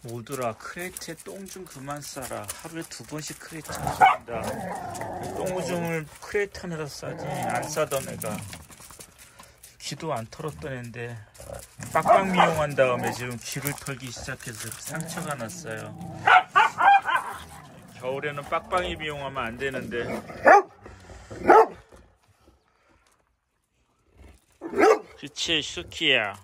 모두라 크레이트에 똥 좀 그만 싸라. 하루에 2번씩 크레이트 싸다. 똥오줌을 크레이트 안에다 싸지 안 싸던 애가 귀도 안 털었던 애인데 빡빡 미용한 다음에 지금 귀를 털기 시작해서 상처가 났어요. 겨울에는 빡빡이 미용하면 안 되는데. 그치 슈키야.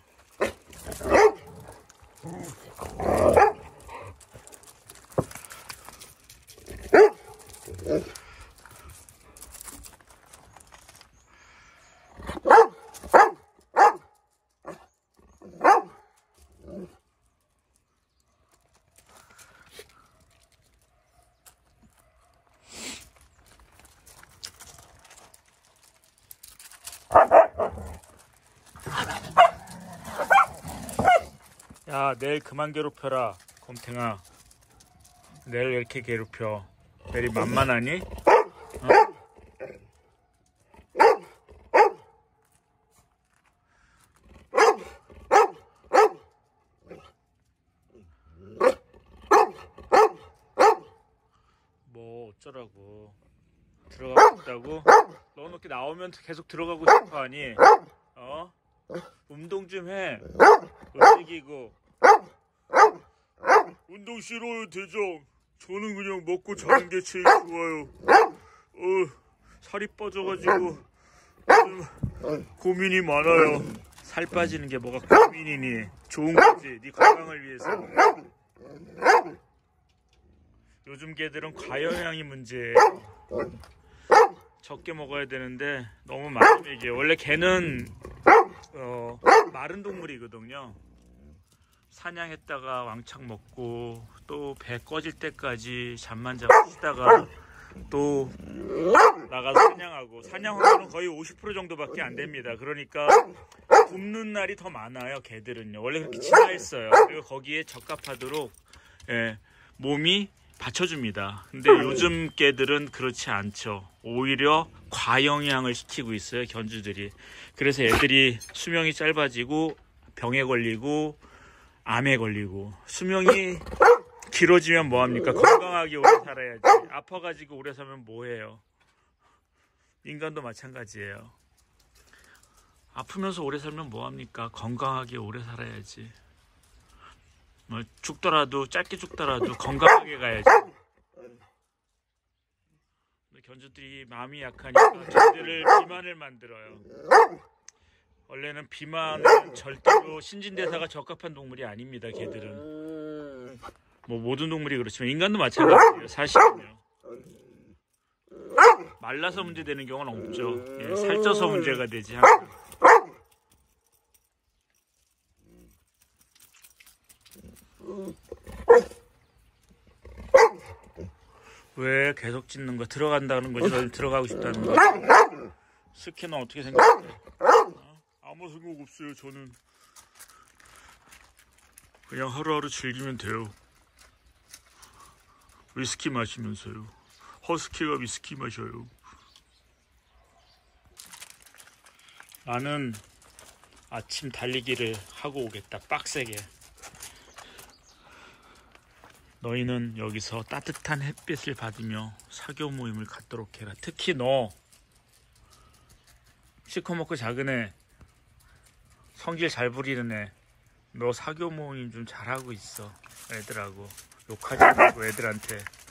야, 내일 그만 괴롭혀라, 곰탱아. 내일 왜 이렇게 괴롭혀? 내일이 만만하니? 어? 뭐 어쩌라고. 들어가고 싶다고? 너 이렇게 나오면 계속 들어가고 싶어 하니? 어? 운동 좀 해. 움직이고. 운동 싫어요, 대장. 저는 그냥 먹고 자는 게 제일 좋아요. 살이 빠져가지고 고민이 많아요. 살 빠지는 게 뭐가 고민이니? 좋은 거지, 네 건강을 위해서. 요즘 개들은 과영양이 문제예요. 적게 먹어야 되는데 너무 많이 먹여요. 원래 개는 마른 동물이거든요. 사냥했다가 왕창 먹고 또 배 꺼질 때까지 잠만 자고 쉬다가 또 나가서 사냥하고, 사냥 확률은 거의 50% 정도밖에 안 됩니다. 그러니까 굶는 날이 더 많아요. 개들은요. 원래 그렇게 진화했어요. 그리고 거기에 적합하도록 몸이 받쳐줍니다. 근데 요즘 개들은 그렇지 않죠. 오히려 과영양을 시키고 있어요, 견주들이. 그래서 애들이 수명이 짧아지고 병에 걸리고 암에 걸리고. 수명이 길어지면 뭐합니까? 건강하게 오래 살아야지. 아파가지고 오래 살면 뭐해요? 인간도 마찬가지예요. 아프면서 오래 살면 뭐합니까? 건강하게 오래 살아야지. 뭐 죽더라도, 짧게 죽더라도 건강하게 가야지. 견주들이 마음이 약하니까 개들을 비만을 만들어요. 원래는 비만은 절대로 신진대사가 적합한 동물이 아닙니다. 개들은. 뭐 모든 동물이 그렇지만 인간도 마찬가지예요. 사실은요. 말라서 문제되는 경우는 없죠. 예, 살쪄서 문제가 되지 항상. 왜 계속 짖는 거야? 들어간다는 거지? 너 들어가고 싶다는 거지? 스키는 어떻게 생각해? 아무 생각 없어요. 저는 그냥 하루하루 즐기면 돼요. 위스키 마시면서요. 허스키가 위스키 마셔요. 나는 아침 달리기를 하고 오겠다. 빡세게. 너희는 여기서 따뜻한 햇빛을 받으며 사교 모임을 갖도록 해라. 특히 너 시커멓고 작은 애, 성질 잘 부리는 애, 너 사교 모임 좀 잘하고 있어. 애들하고 욕하지 말고 애들한테.